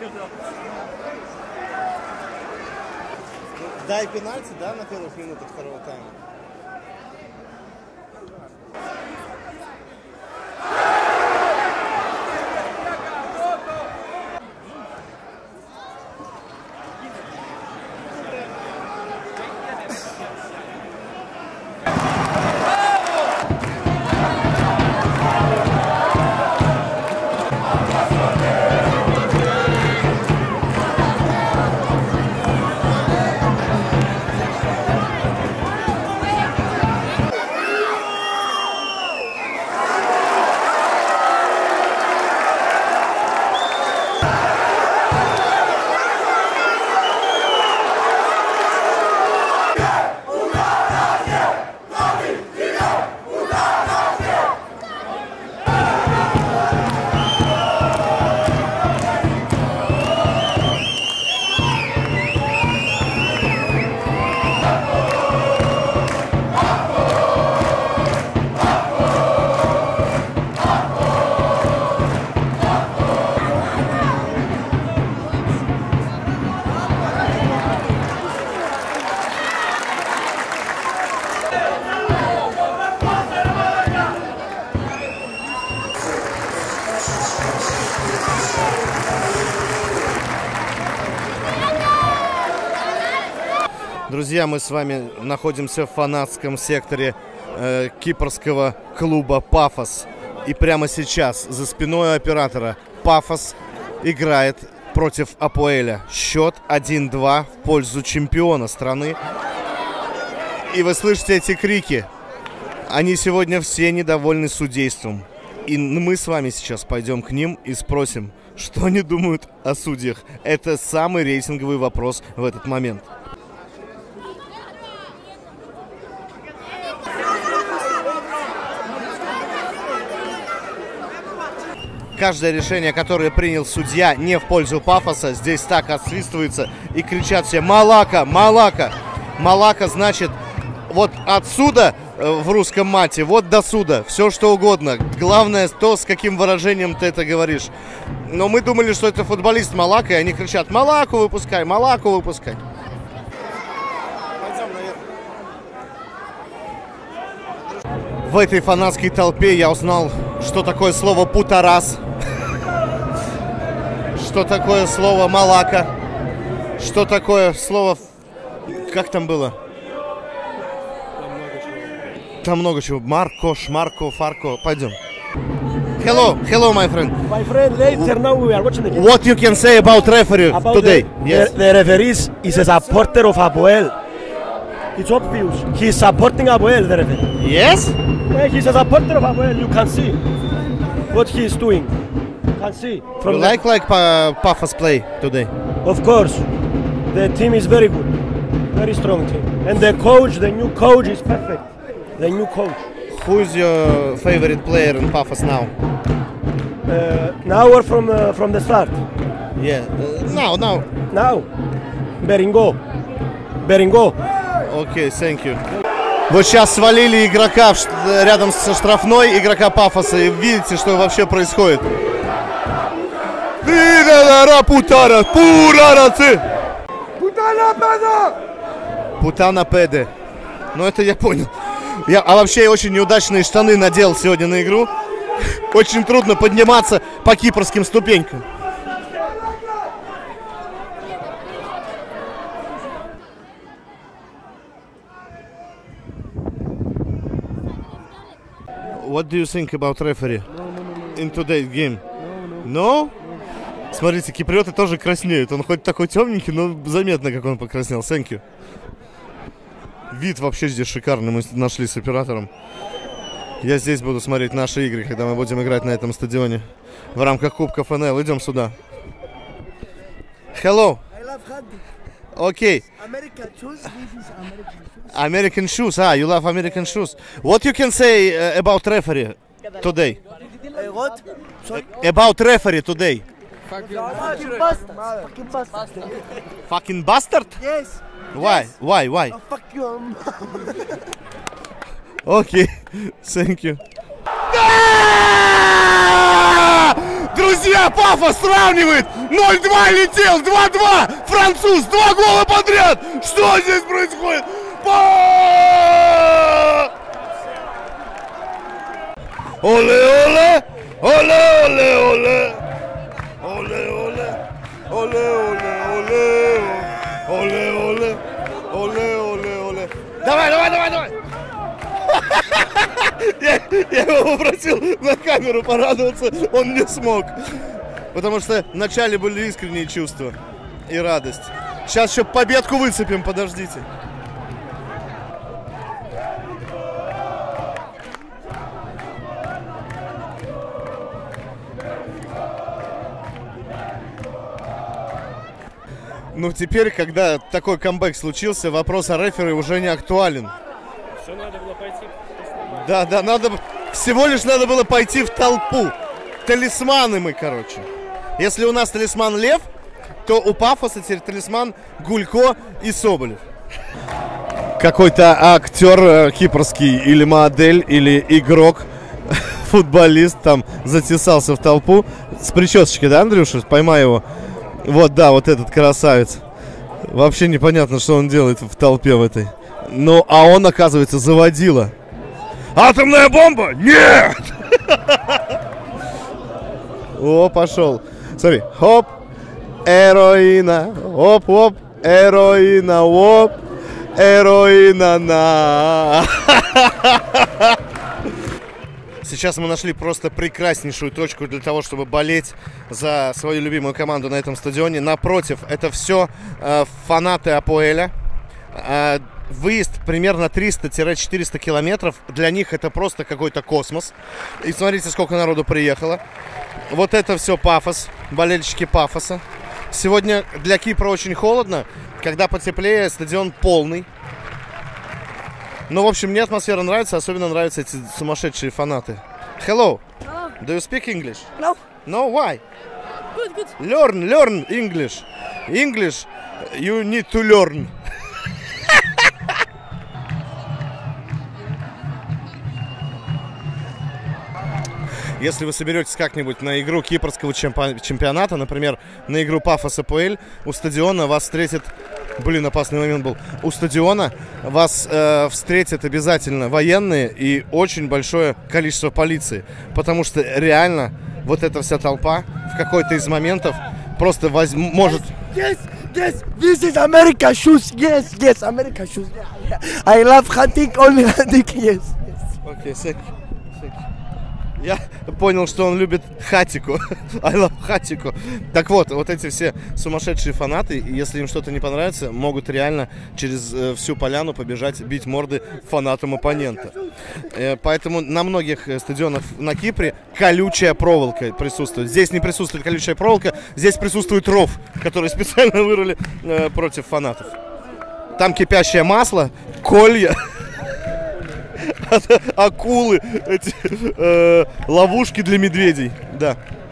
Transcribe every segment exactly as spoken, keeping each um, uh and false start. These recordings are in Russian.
Дай пенальти, да, на первых минутах второго тайма? Друзья, мы с вами находимся в фанатском секторе э, кипрского клуба «Пафос». И прямо сейчас за спиной оператора «Пафос» играет против Апоэля. Счет один-два в пользу чемпиона страны. И вы слышите эти крики. Они сегодня все недовольны судейством. И мы с вами сейчас пойдем к ним и спросим, что они думают о судьях. Это самый рейтинговый вопрос в этот момент. Каждое решение, которое принял судья не в пользу Пафоса, здесь так отсвистывается и кричат все «Малака! Малака!». Малака значит вот отсюда в русском мате, вот до сюда, все что угодно. Главное то, с каким выражением ты это говоришь. Но мы думали, что это футболист Малака, и они кричат «Малаку выпускай! Малаку выпускай!». В этой фанатской толпе я узнал, что такое слово «путарас», что такое слово «малака», что такое слово... Как там было? Там много чего. Марко, Шмарко, Фарко. Пойдем. Hello, hello, my friend. My friend, later now we are watching the game. What you can say about referee about today? The, yes. the, the referee is a supporter of Apoel. It's obvious. He's supporting Apoel, the referee. Yes? Yeah, he's a supporter of Apoel. You can see what he is doing. You can see. From You the, like like uh, Pafos play today? Of course. The team is very good. Very strong team. And the coach, the new coach is perfect. The new coach. Who is your favorite player in Pafos now? Uh, now or from uh, from the start? Yeah. Uh, now, now. Now. Beringo. Beringo. Окей, okay, thank you. Вот сейчас свалили игрока в, рядом со штрафной, игрока Пафоса, и видите, что вообще происходит. Путана педе. Ну это я понял. Я, а вообще я очень неудачные штаны надел сегодня на игру. Очень трудно подниматься по кипрским ступенькам. What do you think about referee in today's game? No? Смотрите, киприоты тоже краснеют. Он хоть такой темненький, но заметно, как он покраснел. Thank you. Вид вообще здесь шикарный. Мы нашли с оператором. Я здесь буду смотреть наши игры, когда мы будем играть на этом стадионе в рамках Кубка эф эн эл. Идем сюда. Hello. Okay. American shoes. This is American shoes. American shoes. Ah, you love American shoes. What you can say uh, about referee today? Uh, what? Sorry? About referee today? Fucking bastard. Fucking bastard. Fucking bastard? Yes. Why? Yes. Why? Why? Oh, fuck you. Okay. Thank you. Друзья, А Пафос сравнивает! ноль-два летел! два-два! Француз! Два гола подряд! Что здесь происходит? Па! Оле-оле! Оле-оле-оле! Оле-оле! Оле-оле-оле! Оле-оле! Оле-оле-оле! Давай, давай, давай, давай! Я, я его попросил на камеру порадоваться, он не смог. Потому что вначале были искренние чувства и радость. Сейчас еще победку выцепим, подождите. Ну теперь, когда такой камбэк случился, вопрос о рефери уже не актуален. Все надо было пойти. Да, да, надо, всего лишь надо было пойти в толпу. Талисманы мы, короче. Если у нас талисман Лев, то у Пафоса теперь талисман Гулько и Соболев. Какой-то актер э, кипрский или модель, или игрок, футболист там затесался в толпу. С причесочкой, да, Андрюша? Поймай его. Вот, да, вот этот красавец. Вообще непонятно, что он делает в толпе в этой. Ну, а он, оказывается, заводила. Атомная бомба? Нет! О, пошел. Смотри. Хоп, эроина. Оп, оп, эроина. Оп, эроина на. Сейчас мы нашли просто прекраснейшую точку для того, чтобы болеть за свою любимую команду на этом стадионе. Напротив, это все э, фанаты Апоэля. Э, Выезд примерно триста-четыреста километров. Для них это просто какой-то космос. И смотрите, сколько народу приехало. Вот это все Пафос. Болельщики Пафоса. Сегодня для Кипра очень холодно. Когда потеплее, стадион полный. Ну, в общем, мне атмосфера нравится. Особенно нравятся эти сумасшедшие фанаты. Hello. Hello. Do you speak English? No. No, why? Good, good. Learn, learn English. English you need to learn. Если вы соберетесь как-нибудь на игру кипрского чемпионата, например, на игру Пафос АПЛ, у стадиона вас встретит... Блин, опасный момент был. У стадиона вас э, встретят обязательно военные и очень большое количество полиции. Потому что реально вот эта вся толпа в какой-то из моментов просто воз... может... Yes, yes, this is America shoes. Yes, yes, America shoes. Yeah, yeah. I love hunting, only hunting. Yes, yes. Окей, okay, я понял, что он любит хатику. I love хатику. Так вот, вот эти все сумасшедшие фанаты, если им что-то не понравится, могут реально через э, всю поляну побежать бить морды фанатам оппонента. Э, поэтому на многих стадионах на Кипре колючая проволока присутствует. Здесь не присутствует колючая проволока, здесь присутствует ров, который специально вырыли э, против фанатов. Там кипящее масло, колья. Акулы, эти э, ловушки для медведей, да.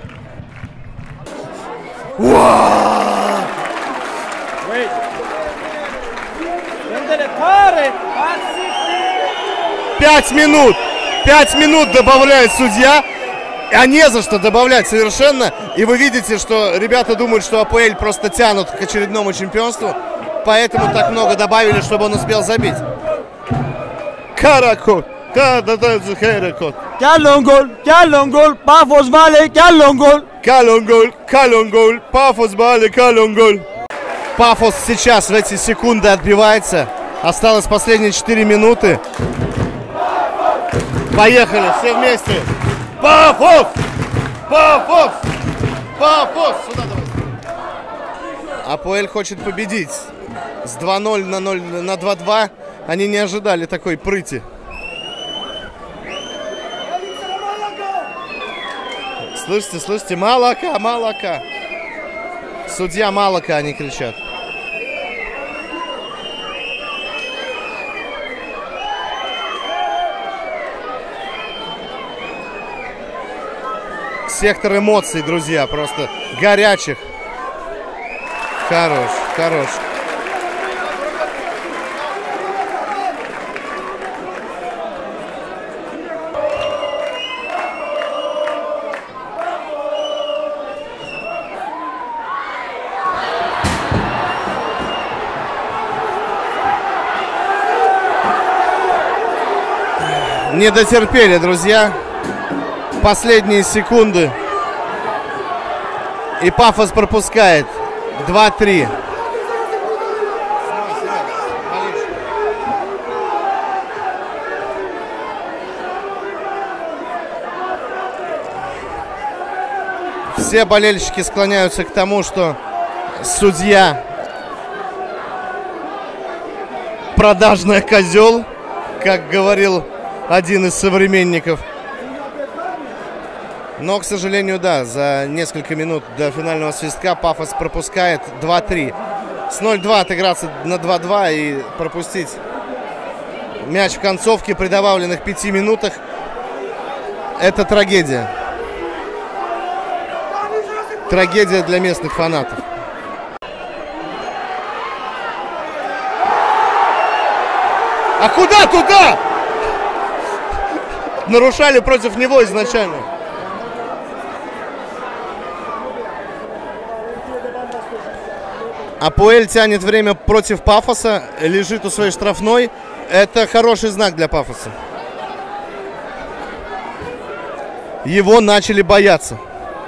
Пять минут, пять минут добавляет судья, а не за что добавлять совершенно. И вы видите, что ребята думают, что АПЛ просто тянут к очередному чемпионству, поэтому так много добавили, чтобы он успел забить. Каракот, Каракот. Καλόγκολ, καλόγκολ, Πάφος βάλε, καλόγκολ. Καλόγκολ, καλόγκολ, Пафос βάλε, καλόγκоль. Пафос сейчас в эти секунды отбивается. Осталось последние четыре минуты. Поехали, все вместе. Пафос! Пафос! Пафос! Сюда давай. АПЛ хочет победить. С два ноль на ноль на два-два. Они не ожидали такой прыти. Слышите, слышите, молока, молока. Судья молока, они кричат. Сектор эмоций, друзья, просто горячих. Хорош, хорош. Не дотерпели, друзья. Последние секунды. И Пафос пропускает. два-три. Все болельщики склоняются к тому, что судья продажный козел, как говорил один из современников. Но, к сожалению, да, за несколько минут до финального свистка Пафос пропускает два-три. С ноль-два отыграться на два-два и пропустить мяч в концовке при добавленных пяти минутах — это трагедия. Трагедия для местных фанатов. А куда туда? Нарушали против него изначально. Апоэль тянет время против Пафоса, лежит у своей штрафной. Это хороший знак для Пафоса. Его начали бояться.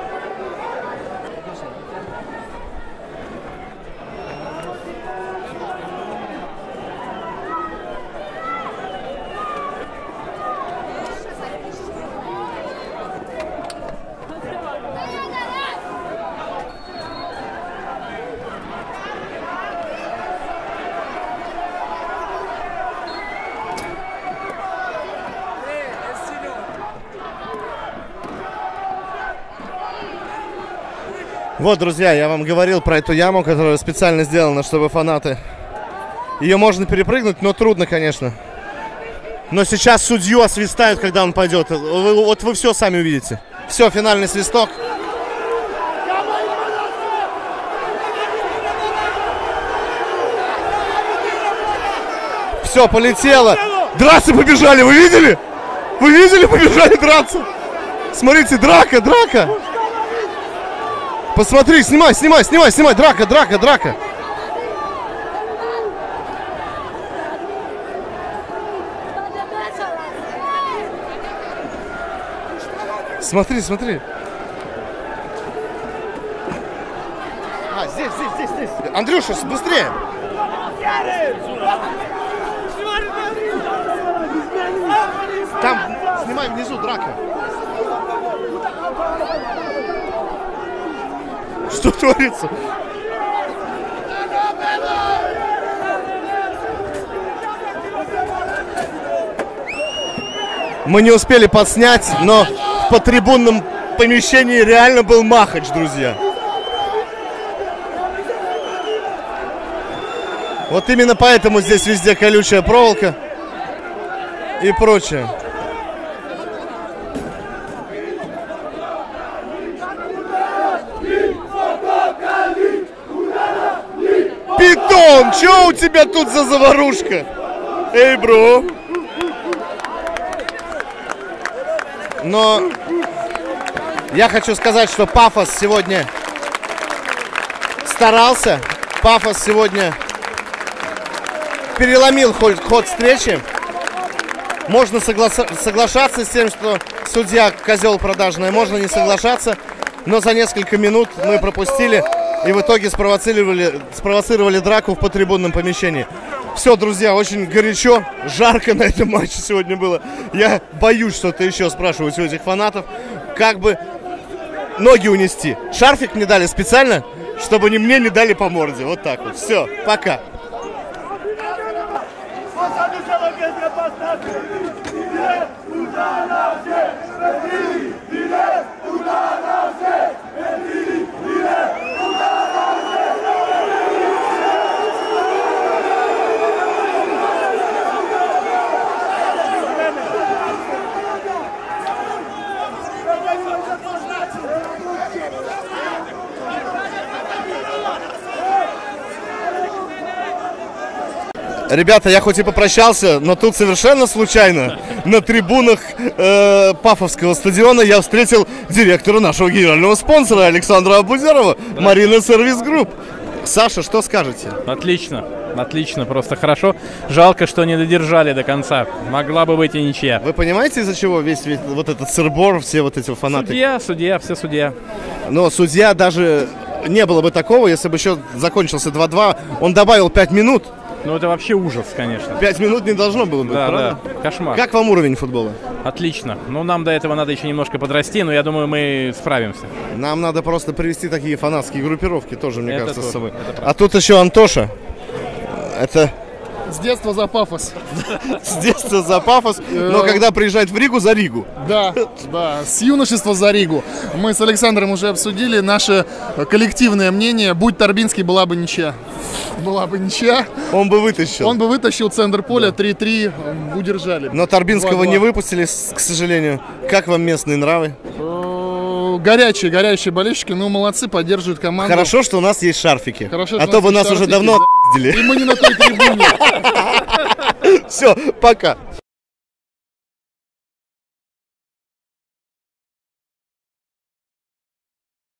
Вот, друзья, я вам говорил про эту яму, которая специально сделана, чтобы фанаты... Ее можно перепрыгнуть, но трудно, конечно. Но сейчас судью освистают, когда он пойдет. Вы, вот вы все сами увидите. Все, финальный свисток. Все, полетело. Драться побежали, вы видели? Вы видели, побежали драться? Смотрите, драка, драка. Посмотри, снимай, снимай, снимай, снимай. Драка, драка, драка. Смотри, смотри. А, здесь, здесь, здесь, здесь. Андрюша, быстрее. Там, снимай внизу, драка. Что творится? Мы не успели подснять, но в потрибунном помещении реально был махач, друзья. Вот именно поэтому здесь везде колючая проволока и прочее. Питон, что у тебя тут за заварушка? Эй, бро. Но я хочу сказать, что Пафос сегодня старался. Пафос сегодня переломил ход, ход встречи. Можно согла- соглашаться с тем, что судья козел продажный, можно не соглашаться. Но за несколько минут мы пропустили и в итоге спровоцировали, спровоцировали драку в потрибунном помещении. Все, друзья, очень горячо, жарко на этом матче сегодня было. Я боюсь что-то еще спрашивать у этих фанатов. Как бы ноги унести. Шарфик мне дали специально, чтобы ни мне не дали по морде. Вот так вот. Все, пока. Ребята, я хоть и попрощался, но тут совершенно случайно на трибунах э, Пафовского стадиона я встретил директора нашего генерального спонсора Александра Абузярова, Марина Сервис Групп. Саша, что скажете? Отлично, отлично, просто хорошо. Жалко, что не додержали до конца. Могла бы быть и ничья. Вы понимаете, из-за чего весь, весь вот этот сырбор, все вот эти фанаты? Судья, судья, все судья. Но судья даже не было бы такого, если бы счет закончился два-два, он добавил пять минут. Ну это вообще ужас, конечно. пять минут не должно было быть, Да, правда? да, кошмар. Как вам уровень футбола? Отлично. Ну нам до этого надо еще немножко подрасти, но я думаю, мы справимся. Нам надо просто привести такие фанатские группировки тоже, мне Это кажется, тоже, с собой. это А тут еще Антоша. Это С детства за пафос. с детства за пафос, но когда приезжает в Ригу, за Ригу. Да, да, с юношества за Ригу. Мы с Александром уже обсудили наше коллективное мнение. Будь Торбинский, была бы ничья. Была бы ничья. Он бы вытащил. Он бы вытащил центр поля, три-три, удержали. Но Торбинского два-два. не выпустили, с- к сожалению. Как вам местные нравы? Э, Горячие, горячие болельщики, ну молодцы, поддерживают команду. Хорошо, что у нас есть шарфики. Хорошо, а что то у бы нас нас есть уже шарфики, давно да. отпиздили. И мы не на той трибуне. Все, пока.